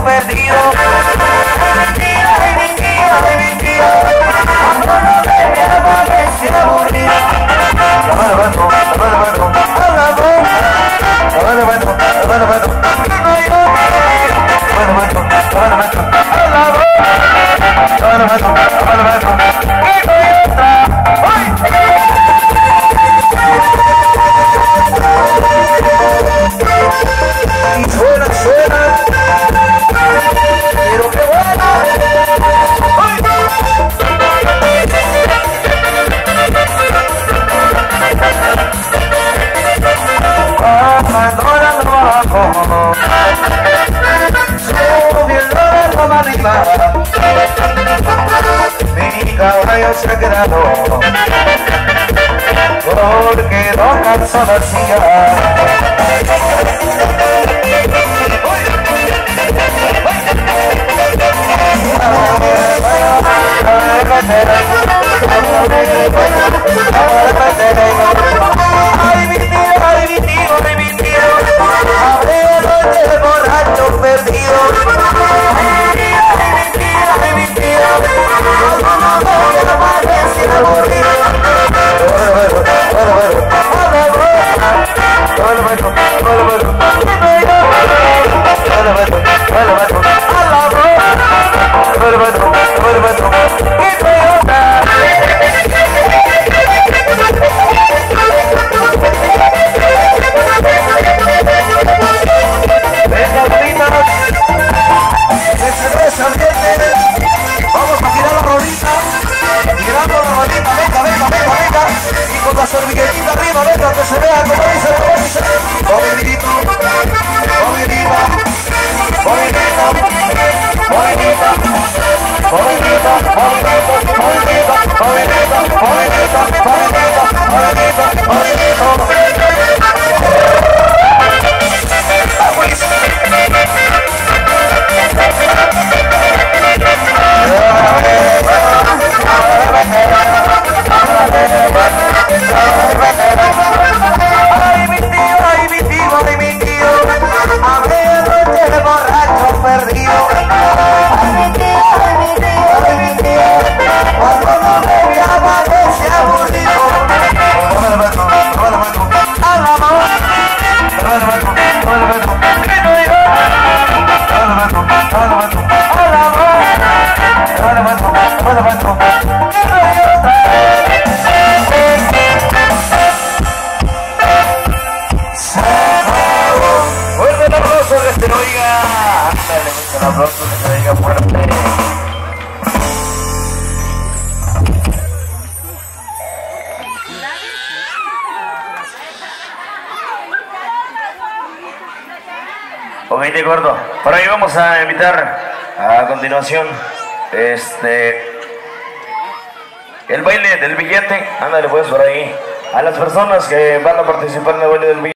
perdido. Ay, mi tío, cuando no me llama me siento aburrido. Y suena, pero qué bueno. Abandonando abajo, subiendo la cama arriba, mi caballo se ha quedado, porque no canso la silla. Ay, mi tío, habré noche de borracho perdido. Ay, mi tío, no me amanece aburrido. Vamos a tirar la rodita, tirando la rodita, venga, y con la servilletita arriba, venga, que se vea como dice la voz. Movidito, Ay, mi tío, habré noche de borracho perdido. Ay, mi tío, cuando no me llama me siento aburrido. Al amor, fuerte el aplauso que se lo diga. Ándale, mucho el aplauso que se lo diga fuerte. Ok, de acuerdo. Por ahí vamos a invitar a continuación el baile del billete. Ándale pues por ahí. A las personas que van a participar en el baile del billete.